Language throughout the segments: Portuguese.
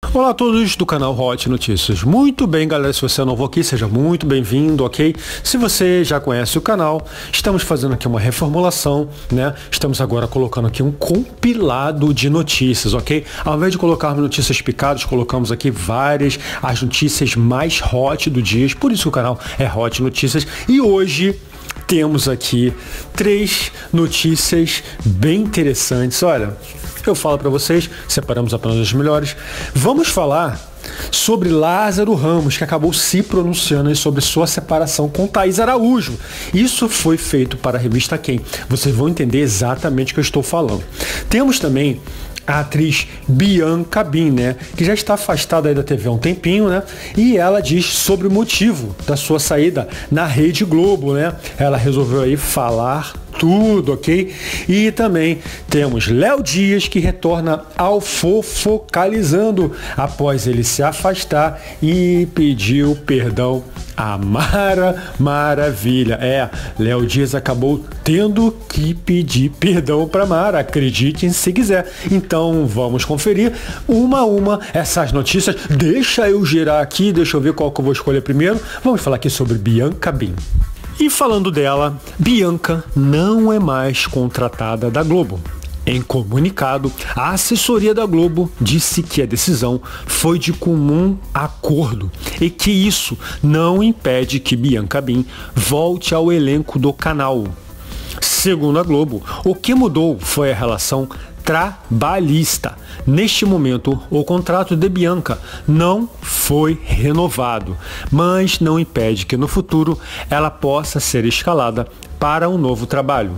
Olá a todos do canal Hot Notícias. Muito bem, galera, se você é novo aqui, seja muito bem-vindo, ok? Se você já conhece o canal, estamos fazendo aqui uma reformulação, né? Estamos agora colocando aqui um compilado de notícias, ok? Ao invés de colocarmos notícias picadas, colocamos aqui as notícias mais hot do dia, por isso o canal é Hot Notícias. E hoje temos aqui 3 notícias bem interessantes. Olha, eu falo para vocês, separamos apenas as melhores. Vamos falar sobre Lázaro Ramos, que acabou se pronunciando sobre sua separação com Thaís Araújo. Isso foi feito para a revista Quem. Vocês vão entender exatamente o que eu estou falando. Temos também a atriz Bianca Bin, né, que já está afastada aí da TV há um tempinho, né, e ela diz sobre o motivo da sua saída na Rede Globo, né. Ela resolveu aí falar tudo, ok? E também temos Léo Dias, que retorna ao Fofocalizando após ele se afastar e pediu perdão a Mara Maravilha. Léo Dias acabou tendo que pedir perdão para Mara, acreditem se quiser. Então vamos conferir uma a uma essas notícias. Deixa eu girar aqui, deixa eu ver qual que eu vou escolher primeiro. Vamos falar aqui sobre Bianca Bin. E falando dela, Bianca não é mais contratada da Globo. Em comunicado, a assessoria da Globo disse que a decisão foi de comum acordo e que isso não impede que Bianca Bin volte ao elenco do canal. Segundo a Globo, o que mudou foi a relação trabalhista. Neste momento, o contrato de Bianca não foi renovado, mas não impede que no futuro ela possa ser escalada para um novo trabalho.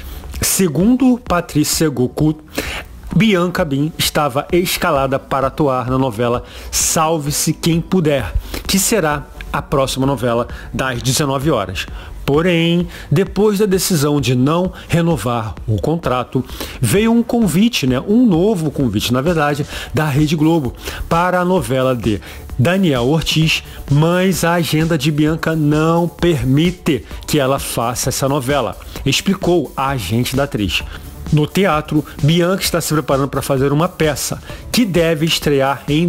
Segundo Patrícia Goku, Bianca Bin estava escalada para atuar na novela Salve-se Quem Puder, que será a próxima novela das 19 horas. Porém, depois da decisão de não renovar o contrato, veio um convite, um novo convite, na verdade, da Rede Globo para a novela de Daniel Ortiz, mas a agenda de Bianca não permite que ela faça essa novela, explicou a agente da atriz. No teatro, Bianca está se preparando para fazer uma peça que deve estrear em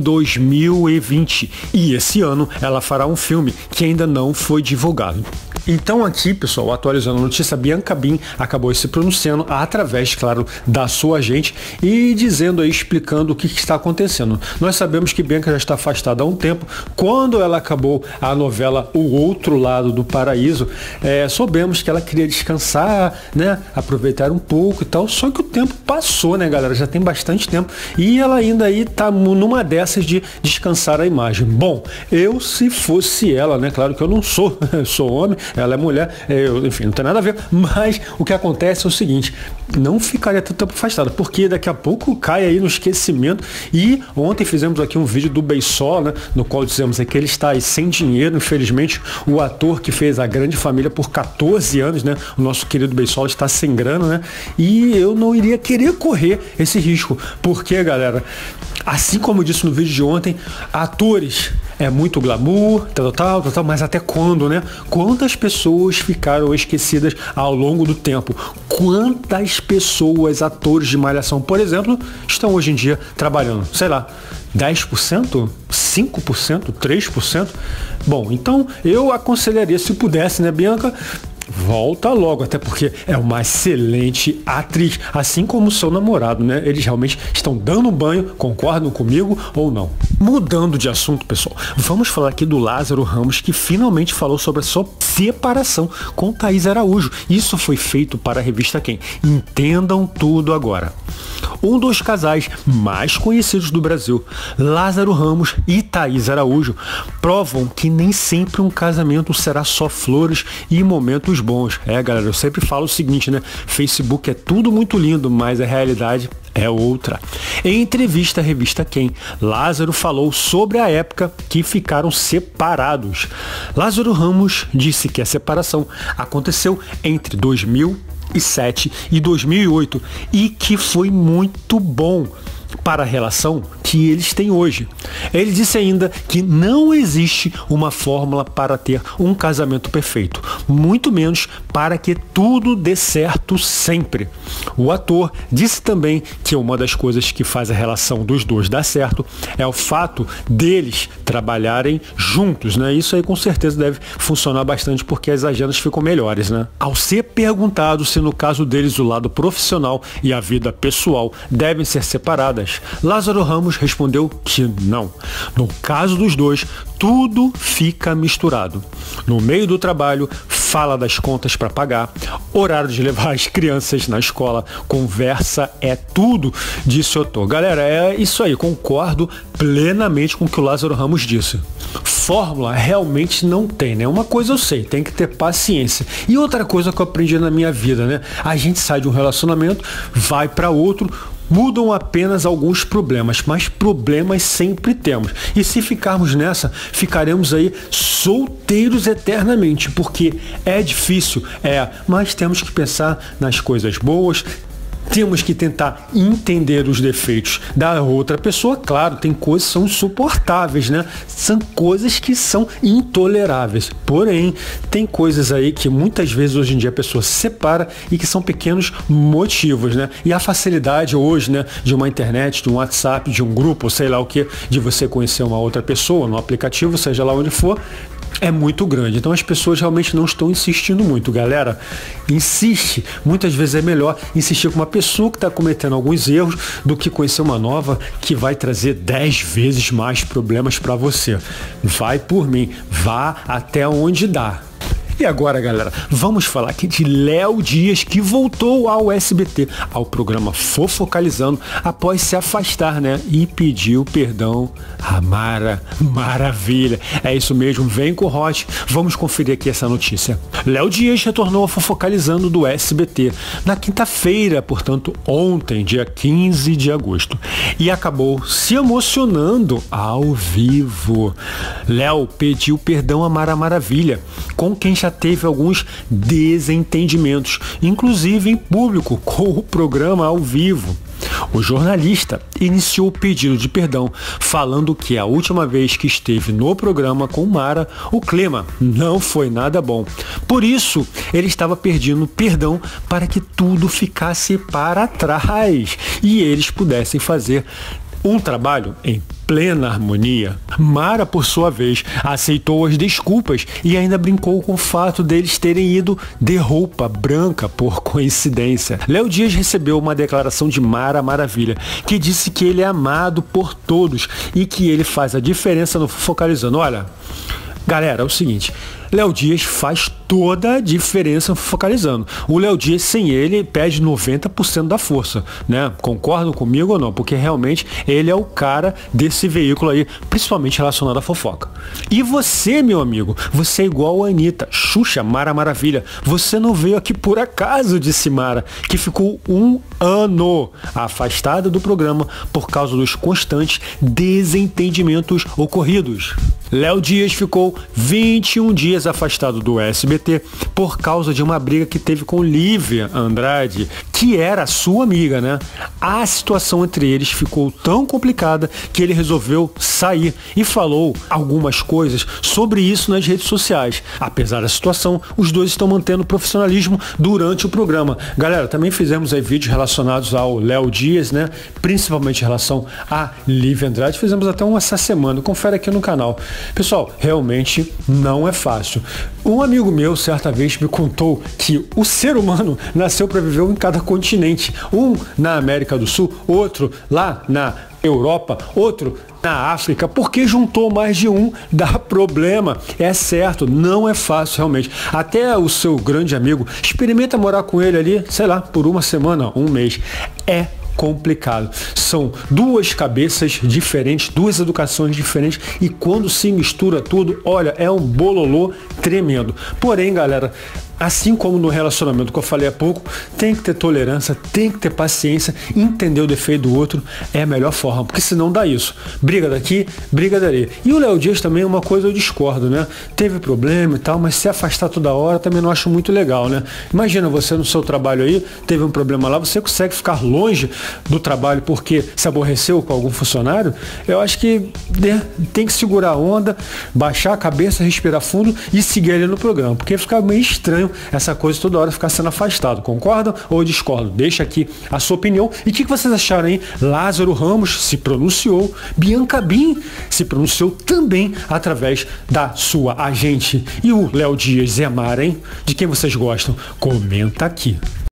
2020 e esse ano ela fará um filme que ainda não foi divulgado. Então aqui, pessoal, atualizando a notícia, Bianca Bin acabou se pronunciando através, claro, da sua agente e dizendo aí, explicando o que está acontecendo. Nós sabemos que Bianca já está afastada há um tempo. Quando ela acabou a novela O Outro Lado do Paraíso, soubemos que ela queria descansar, né, aproveitar um pouco e tal, só que o tempo passou, né, galera? Já tem bastante tempo e ela ainda aí tá numa dessas de descansar a imagem. Bom, eu se fosse ela, né, claro que eu não sou, eu sou homem, ela é mulher, enfim, não tem nada a ver, mas o que acontece é o seguinte, não ficaria tanto tempo afastada, porque daqui a pouco cai aí no esquecimento. E ontem fizemos aqui um vídeo do Beisola, né, no qual dizemos que ele está aí sem dinheiro, infelizmente, o ator que fez A Grande Família por 14 anos, né, o nosso querido Beisola está sem grana, né, e eu não iria querer correr esse risco, porque, galera, assim como eu disse no vídeo de ontem, atores é muito glamour, tal, mas até quando, né? Quantas pessoas ficaram esquecidas ao longo do tempo? Quantas pessoas, atores de Malhação, por exemplo, estão hoje em dia trabalhando? Sei lá, 10%? 5%? 3%? Bom, então eu aconselharia, se pudesse, né, Bianca? Volta logo, até porque é uma excelente atriz, assim como o seu namorado, né? Eles realmente estão dando um banho, concordam comigo ou não? Mudando de assunto, pessoal, vamos falar aqui do Lázaro Ramos, que finalmente falou sobre a sua separação com Thaís Araújo. Isso foi feito para a revista Quem. Entendam tudo agora. Um dos casais mais conhecidos do Brasil, Lázaro Ramos e Thaís Araújo, provam que nem sempre um casamento será só flores e momentos bons. Galera, eu sempre falo o seguinte, né? Facebook é tudo muito lindo, mas a realidade é outra. Em entrevista à revista Quem, Lázaro falou sobre a época que ficaram separados. Lázaro Ramos disse que a separação aconteceu entre 2007 e 2008 e que foi muito bom para a relação que eles têm hoje. Ele disse ainda que não existe uma fórmula para ter um casamento perfeito, muito menos para que tudo dê certo sempre. O ator disse também que uma das coisas que faz a relação dos dois dar certo é o fato deles trabalharem juntos, né? Isso aí com certeza deve funcionar bastante porque as agendas ficam melhores, né? Ao ser perguntado se no caso deles o lado profissional e a vida pessoal devem ser separadas, Lázaro Ramos respondeu que não. No caso dos dois, tudo fica misturado. No meio do trabalho, fala das contas para pagar, horário de levar as crianças na escola, conversa é tudo, disse Otô. Galera, é isso aí, concordo plenamente com o que o Lázaro Ramos disse. Fórmula realmente não tem, né? Uma coisa eu sei, tem que ter paciência. E outra coisa que eu aprendi na minha vida, né? A gente sai de um relacionamento, vai para outro, mudam apenas alguns problemas, mas problemas sempre temos. E se ficarmos nessa, ficaremos aí solteiros eternamente, porque é difícil, mas temos que pensar nas coisas boas, temos que tentar entender os defeitos da outra pessoa. Claro, tem coisas que são insuportáveis, né? São coisas que são intoleráveis. Porém, tem coisas aí que muitas vezes hoje em dia a pessoa se separa e que são pequenos motivos, né? E a facilidade hoje, né, de uma internet, de um WhatsApp, de um grupo, sei lá o que, de você conhecer uma outra pessoa no aplicativo, seja lá onde for, é muito grande. Então as pessoas realmente não estão insistindo muito. Galera, insiste. Muitas vezes é melhor insistir com uma pessoa que está cometendo alguns erros do que conhecer uma nova que vai trazer 10 vezes mais problemas para você. Vai por mim. Vá até onde dá. E agora, galera, vamos falar aqui de Léo Dias, que voltou ao SBT, ao programa Fofocalizando, após se afastar, né? E pediu perdão a Maravilha. É isso mesmo, vem com o Hot. Vamos conferir aqui essa notícia. Léo Dias retornou ao Fofocalizando do SBT na quinta-feira, portanto, ontem, dia 15 de agosto. E acabou se emocionando ao vivo. Léo pediu perdão a Maravilha, com quem já teve alguns desentendimentos, inclusive em público, com o programa ao vivo. O jornalista iniciou o pedido de perdão, falando que a última vez que esteve no programa com Mara, o clima não foi nada bom. Por isso, ele estava pedindo perdão para que tudo ficasse para trás e eles pudessem fazer um trabalho em plena harmonia. Mara, por sua vez, aceitou as desculpas e ainda brincou com o fato deles terem ido de roupa branca por coincidência. Léo Dias recebeu uma declaração de Maravilha, que disse que ele é amado por todos e que ele faz a diferença no Focalizando. Olha, galera, é o seguinte, Léo Dias faz toda a diferença Focalizando. O Léo Dias, sem ele, perde 90% da força, né? Concordam comigo ou não? Porque realmente ele é o cara desse veículo aí, principalmente relacionado à fofoca. E você, meu amigo, você é igual a Anitta, Xuxa, Maravilha. Você não veio aqui por acaso, disse Mara, que ficou 1 ano afastada do programa por causa dos constantes desentendimentos ocorridos. Léo Dias ficou 21 dias afastado do SBT por causa de uma briga que teve com Lívia Andrade, que era sua amiga, né? A situação entre eles ficou tão complicada que ele resolveu sair e falou algumas coisas sobre isso nas redes sociais. Apesar da situação, os dois estão mantendo o profissionalismo durante o programa. Galera, também fizemos aí vídeos relacionados ao Léo Dias, né? Principalmente em relação a Lívia Andrade. Fizemos até um essa semana. Confere aqui no canal. Pessoal, realmente não é fácil. Um amigo meu, certa vez, me contou que o ser humano nasceu para viver em cada continente. Um na América do Sul, outro lá na Europa, outro na África, porque juntou mais de um, dá problema. É certo, não é fácil realmente. Até o seu grande amigo, experimenta morar com ele ali, sei lá, por uma semana, um mês. É complicado. São duas cabeças diferentes, duas educações diferentes e quando se mistura tudo, olha, é um bololô tremendo. Porém, galera, Assim como no relacionamento que eu falei há pouco, tem que ter tolerância, tem que ter paciência, entender o defeito do outro é a melhor forma, porque senão dá isso. Briga daqui, briga dali. E o Léo Dias também é uma coisa eu discordo, né? Teve problema e tal, mas se afastar toda hora também não acho muito legal, né? Imagina você no seu trabalho aí, teve um problema lá, você consegue ficar longe do trabalho porque se aborreceu com algum funcionário? Eu acho que, né, tem que segurar a onda, baixar a cabeça, respirar fundo e seguir ali no programa, porque fica meio estranho essa coisa toda hora ficar sendo afastado. Concordam ou discordam? Deixa aqui a sua opinião. E o que vocês acharam, hein? Lázaro Ramos se pronunciou, Bianca Bin se pronunciou também através da sua agente. E o Léo Dias e a Mara, hein? De quem vocês gostam? Comenta aqui.